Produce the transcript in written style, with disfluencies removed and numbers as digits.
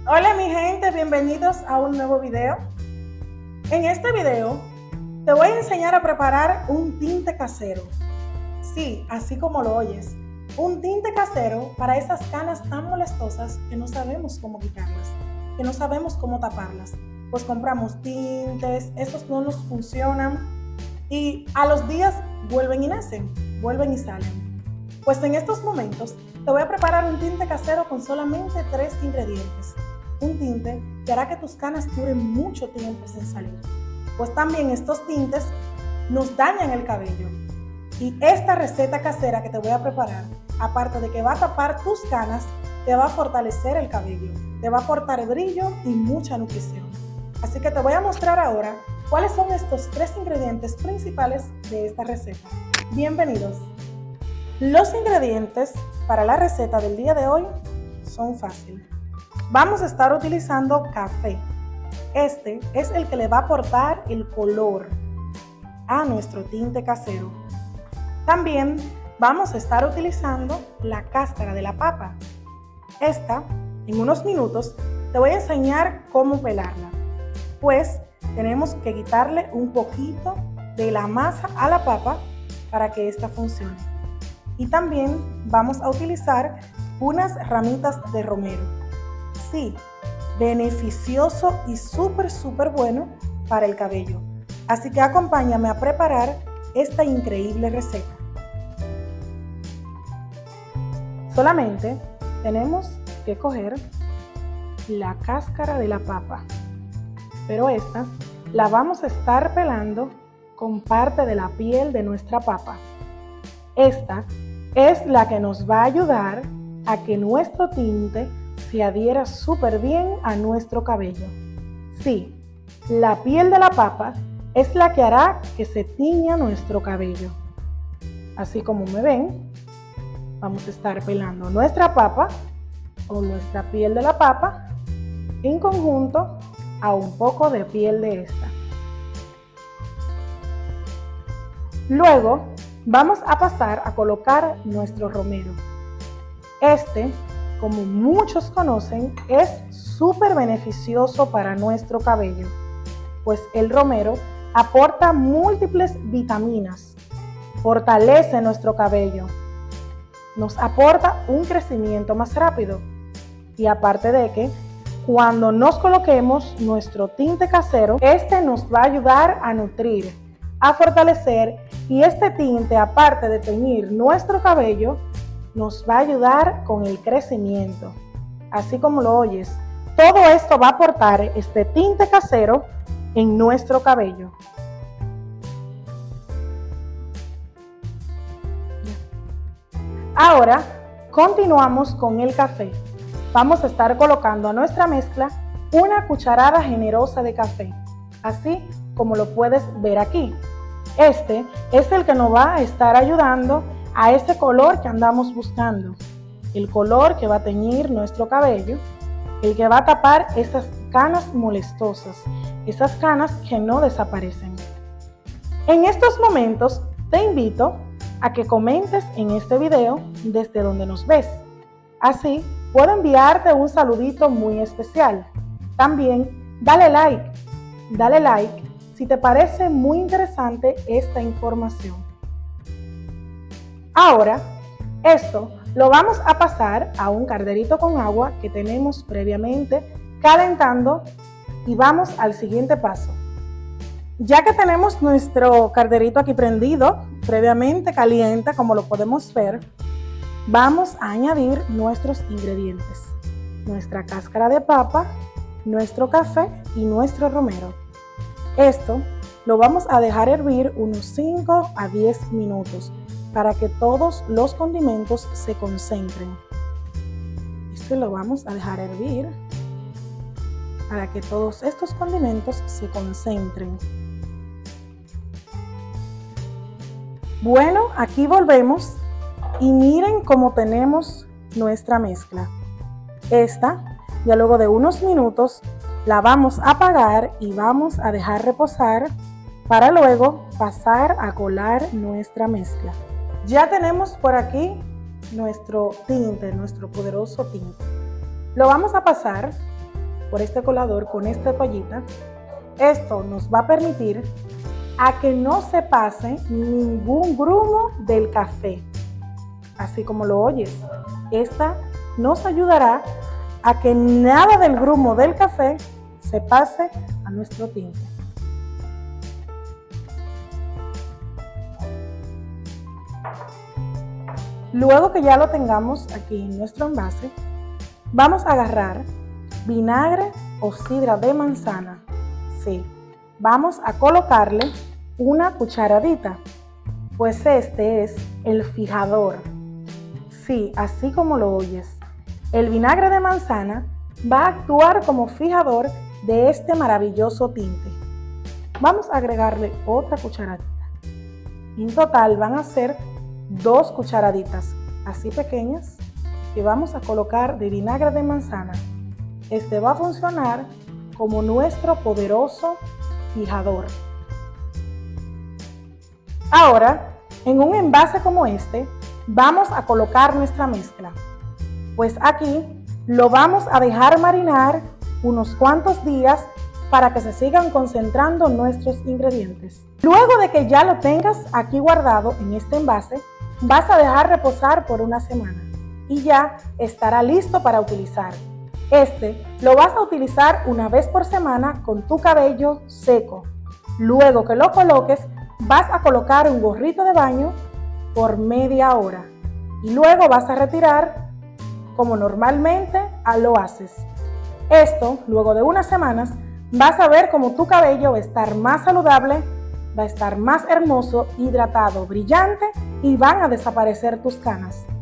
Hola mi gente, bienvenidos a un nuevo video. En este video te voy a enseñar a preparar un tinte casero. Sí, así como lo oyes, un tinte casero para esas canas tan molestosas que no sabemos cómo quitarlas, que no sabemos cómo taparlas. Pues compramos tintes, estos no nos funcionan y a los días vuelven y nacen, vuelven y salen. Pues en estos momentos te voy a preparar un tinte casero con solamente 3 ingredientes. Un tinte que hará que tus canas duren mucho tiempo sin salir. Pues también estos tintes nos dañan el cabello. Y esta receta casera que te voy a preparar, aparte de que va a tapar tus canas, te va a fortalecer el cabello, te va a aportar brillo y mucha nutrición. Así que te voy a mostrar ahora cuáles son estos 3 ingredientes principales de esta receta. Bienvenidos. Los ingredientes para la receta del día de hoy son fáciles. Vamos a estar utilizando café. Este es el que le va a aportar el color a nuestro tinte casero. También vamos a estar utilizando la cáscara de la papa. Esta, en unos minutos, te voy a enseñar cómo pelarla. Pues tenemos que quitarle un poquito de la masa a la papa para que esta funcione. Y también vamos a utilizar unas ramitas de romero. Sí, beneficioso y súper bueno para el cabello. Así que acompáñame a preparar esta increíble receta. Solamente tenemos que coger la cáscara de la papa, pero esta la vamos a estar pelando con parte de la piel de nuestra papa. Esta es la que nos va a ayudar a que nuestro tinte se adhiera súper bien a nuestro cabello. Sí, la piel de la papa es la que hará que se tiña nuestro cabello. Así como me ven, vamos a estar pelando nuestra papa o nuestra piel de la papa en conjunto a un poco de piel de esta. Luego vamos a pasar a colocar nuestro romero. Este, como muchos conocen, es súper beneficioso para nuestro cabello, pues el romero aporta múltiples vitaminas, fortalece nuestro cabello, nos aporta un crecimiento más rápido y aparte de que cuando nos coloquemos nuestro tinte casero, este nos va a ayudar a nutrir, a fortalecer y este tinte, aparte de teñir nuestro cabello, nos va a ayudar con el crecimiento. Así como lo oyes, todo esto va a aportar este tinte casero en nuestro cabello. Ahora continuamos con el café. Vamos a estar colocando a nuestra mezcla una cucharada generosa de café, así como lo puedes ver aquí. Este es el que nos va a estar ayudando a ese color que andamos buscando, el color que va a teñir nuestro cabello, el que va a tapar esas canas molestosas, esas canas que no desaparecen. En estos momentos te invito a que comentes en este video desde donde nos ves. Así puedo enviarte un saludito muy especial. También dale like si te parece muy interesante esta información. Ahora, esto lo vamos a pasar a un calderito con agua que tenemos previamente calentando y vamos al siguiente paso. Ya que tenemos nuestro calderito aquí prendido, previamente caliente, como lo podemos ver, vamos a añadir nuestros ingredientes. Nuestra cáscara de papa, nuestro café y nuestro romero. Esto lo vamos a dejar hervir unos 5 a 10 minutos. Para que todos los condimentos se concentren. Esto lo vamos a dejar hervir para que todos estos condimentos se concentren. Bueno, aquí volvemos y miren cómo tenemos nuestra mezcla. Esta, ya luego de unos minutos, la vamos a apagar y vamos a dejar reposar para luego pasar a colar nuestra mezcla. Ya tenemos por aquí nuestro tinte, nuestro poderoso tinte. Lo vamos a pasar por este colador con esta toallita. Esto nos va a permitir a que no se pase ningún grumo del café. Así como lo oyes, esta nos ayudará a que nada del grumo del café se pase a nuestro tinte. Luego que ya lo tengamos aquí en nuestro envase, vamos a agarrar vinagre o sidra de manzana. Sí, vamos a colocarle una cucharadita, pues este es el fijador. Sí, así como lo oyes, el vinagre de manzana va a actuar como fijador de este maravilloso tinte. Vamos a agregarle otra cucharadita. En total van a ser 2 cucharaditas así pequeñas que vamos a colocar de vinagre de manzana. Este va a funcionar como nuestro poderoso fijador. Ahora, en un envase como este, vamos a colocar nuestra mezcla. Pues aquí lo vamos a dejar marinar unos cuantos días para que se sigan concentrando nuestros ingredientes. Luego de que ya lo tengas aquí guardado en este envase, vas a dejar reposar por una semana y ya estará listo para utilizar. Este lo vas a utilizar una vez por semana con tu cabello seco. Luego que lo coloques, vas a colocar un gorrito de baño por media hora y luego vas a retirar como normalmente lo haces. Esto, luego de unas semanas, vas a ver cómo tu cabello va a estar más saludable, va a estar más hermoso, hidratado, brillante y van a desaparecer tus canas.